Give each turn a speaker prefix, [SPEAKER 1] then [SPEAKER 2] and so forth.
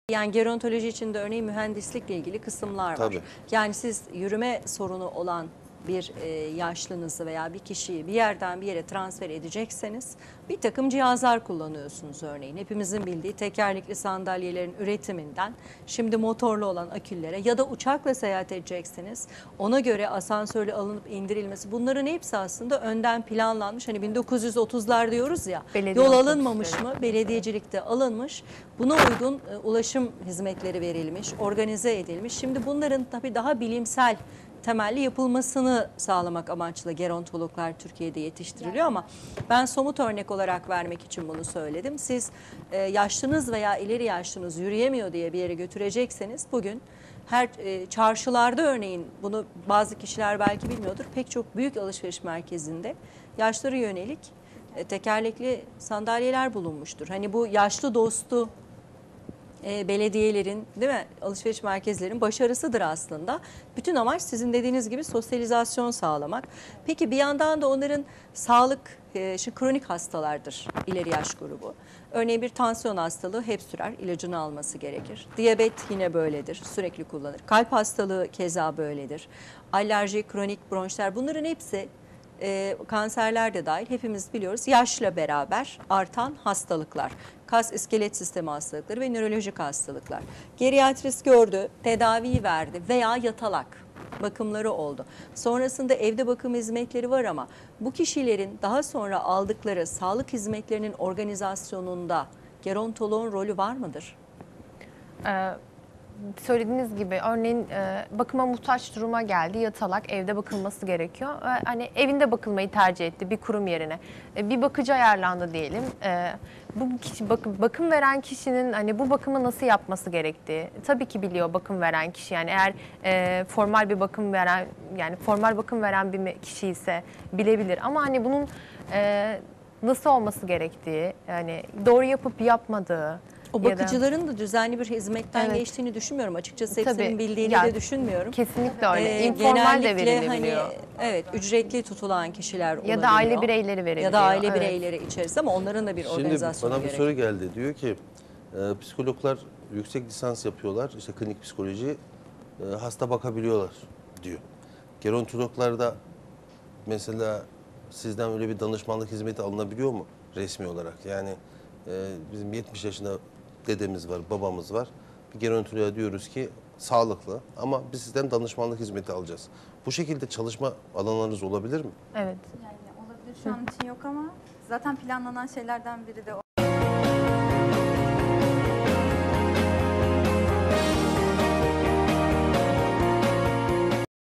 [SPEAKER 1] Yani gerontoloji içinde örneğin mühendislikle ilgili kısımlar var.
[SPEAKER 2] Tabii.
[SPEAKER 1] Yani siz yürüme sorunu olan bir yaşlınızı veya bir kişiyi bir yerden bir yere transfer edecekseniz bir takım cihazlar kullanıyorsunuz örneğin. Hepimizin bildiği tekerlekli sandalyelerin üretiminden şimdi motorlu olan aküllere ya da uçakla seyahat edeceksiniz. Ona göre asansörle alınıp indirilmesi, bunların hepsi aslında önden planlanmış. Hani 1930'lar diyoruz ya,
[SPEAKER 3] Belediye
[SPEAKER 1] yol alınmamış
[SPEAKER 3] otobüsleri.
[SPEAKER 1] mı? Belediyecilikte alınmış. Buna uygun ulaşım hizmetleri verilmiş, organize edilmiş. Şimdi bunların tabii daha bilimsel temelli yapılmasını sağlamak amaçlı gerontologlar Türkiye'de yetiştiriliyor ama ben somut örnek olarak vermek için bunu söyledim. Siz yaşlınız veya ileri yaşlınız yürüyemiyor diye bir yere götürecekseniz bugün her çarşılarda örneğin, bunu bazı kişiler belki bilmiyordur, pek çok büyük alışveriş merkezinde yaşlara yönelik tekerlekli sandalyeler bulunmuştur. Hani bu yaşlı dostu belediyelerin, değil mi, alışveriş merkezlerin başarısıdır aslında. Bütün amaç sizin dediğiniz gibi sosyalizasyon sağlamak. Peki bir yandan da onların sağlık, şu kronik hastalardır ileri yaş grubu. Örneğin bir tansiyon hastalığı hep sürer, ilacını alması gerekir. Diyabet yine böyledir, sürekli kullanır. Kalp hastalığı keza böyledir. Alerji, kronik bronşlar, bunların hepsi kanserler de dahil hepimiz biliyoruz yaşla beraber artan hastalıklar. Kas iskelet sistemi hastalıkları ve nörolojik hastalıklar. Geriatrist gördü, tedaviyi verdi veya yatalak bakımları oldu. Sonrasında evde bakım hizmetleri var ama bu kişilerin daha sonra aldıkları sağlık hizmetlerinin organizasyonunda gerontoloğun rolü var mıdır?
[SPEAKER 3] Söylediğiniz gibi örneğin bakıma muhtaç duruma geldi, yatalak, evde bakılması gerekiyor. Hani evinde bakılmayı tercih etti bir kurum yerine. Bir bakıcı ayarlandı diyelim. Bu kişi, bakım veren kişinin hani bu bakımı nasıl yapması gerektiği tabii ki biliyor bakım veren kişi. Yani eğer formal bir bakım veren, yani formal bakım veren bir kişi ise bilebilir. Ama hani bunun nasıl olması gerektiği, yani doğru yapıp yapmadığı.
[SPEAKER 1] O bakıcıların da düzenli bir hizmetten geçtiğini düşünmüyorum. Açıkçası hepsinin bildiğini de düşünmüyorum.
[SPEAKER 3] Kesinlikle öyle. İnformal de verilebiliyor.
[SPEAKER 1] Hani, evet, ücretli tutulan kişiler olabiliyor.
[SPEAKER 3] Ya da aile bireyleri veriliyor.
[SPEAKER 1] Ya da aile bireyleri içerisinde ama onların da bir organizasyonu
[SPEAKER 2] Şimdi bana bir
[SPEAKER 1] gerekiyor.
[SPEAKER 2] soru geldi. Diyor ki psikologlar yüksek lisans yapıyorlar. İşte klinik psikoloji, hasta bakabiliyorlar diyor. Gerontologlarda mesela sizden öyle bir danışmanlık hizmeti alınabiliyor mu resmi olarak? Yani bizim 70 yaşında dedemiz var, babamız var. Bir gerontoloğa diyoruz ki sağlıklı ama biz sizden danışmanlık hizmeti alacağız. Bu şekilde çalışma alanlarınız olabilir mi?
[SPEAKER 3] Evet.
[SPEAKER 4] Yani olabilir, şu an için yok ama zaten planlanan şeylerden biri de o.